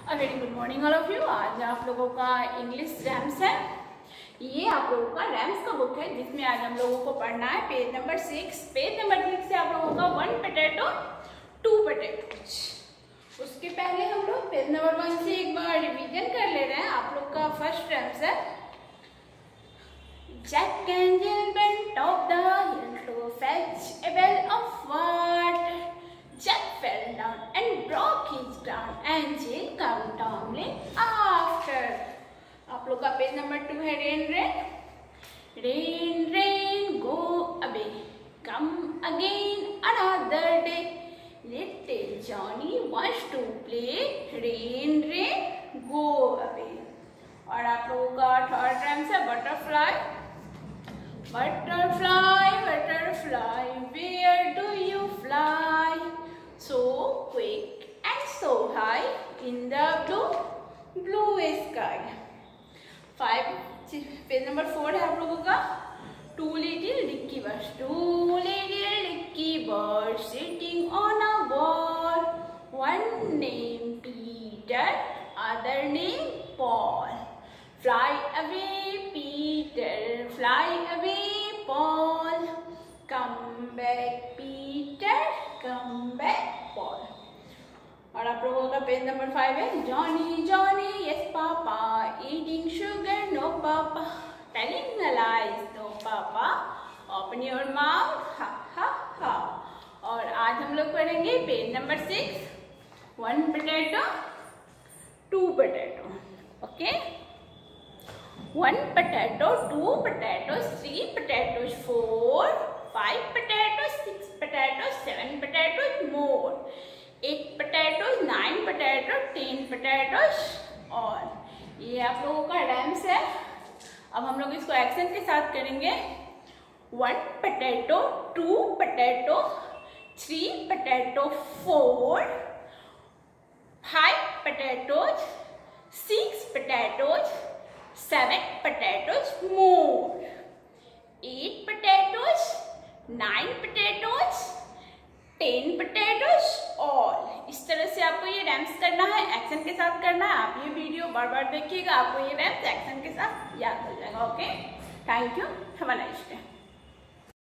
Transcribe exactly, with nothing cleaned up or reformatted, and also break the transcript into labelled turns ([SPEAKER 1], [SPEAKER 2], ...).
[SPEAKER 1] A very good morning all of you. आज आप लोगों का इंग्लिश रैम्स है। ये आप लोगों का रैम्स का बुक है जिसमें आज हम लोगों को पढ़ना है page number six. Page number six से आप लोगों का वन पोटैटो टू पोटैटोज। उसके पहले हम लोग पेज नंबर वन से एक बार रिवीजन कर ले रहे हैं। आप लोग का फर्स्ट रैम्स है Jack and Jill went up the hill to fetch a well of water. Jack fell down and broke his crown, and Jill came tumbling after. आप लोग का पेज नंबर टू है rain rain rain rain go away come again another day little Johnny wants to play rain rain go away. और आप लोगों का third rhymes है butterfly Butterfly, butterfly, where do you fly? So quick and so high in the blue, blue sky. Five, page number four है आप लोगों का Two little dicky birds, two little dicky birds sitting on a wall. One named Peter, other named Paul. Fly away, Peter, fly away, Paul. Come back, Peter, come back, Paul. और आप लोगों का page number five है Johnny, Johnny, yes Papa, eating sugar, no Papa, telling lies, no Papa, open your mouth, ha ha ha. और आज हम लोग पढ़ेंगे page number six one potato two potato. Okay, One potato, two potatoes, three potatoes, four, five potatoes, six potatoes, seven potatoes, more, eight potatoes, nine potatoes, ten potatoes और ये आप लोगों का रैम्स है। अब हम लोग इसको एक्शन के साथ करेंगे। One potato, two potato, three potato, four, five potatoes, six potatoes, seven potatoes, more, eight potatoes, nine potatoes, ten potatoes all। इस तरह से आपको ये रैम्स करना है, एक्शन के साथ करना है। आप ये वीडियो बार बार देखिएगा, आपको ये रैम्स एक्शन के साथ याद हो जाएगा। Okay, thank you, have a nice day.